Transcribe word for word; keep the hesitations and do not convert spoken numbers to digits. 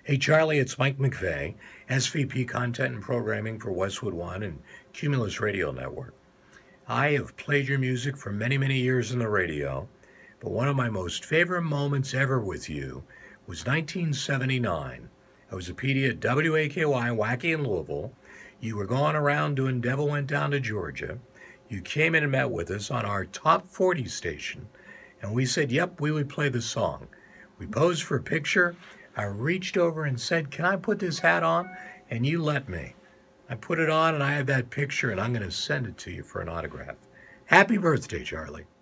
Hey, Charlie, it's Mike McVeigh, S V P Content and Programming for Westwood One and Cumulus Radio Network. I have played your music for many, many years on the radio, but one of my most favorite moments ever with you was nineteen seventy-nine. I was a P D at W A K Y Wacky in Louisville. You were going around doing Devil Went Down to Georgia. You came in and met with us on our top forty station, and we said, yep, we would play the song. We posed for a picture. I reached over and said, can I put this hat on? And you let me. I put it on and I have that picture and I'm going to send it to you for an autograph. Happy birthday, Charlie.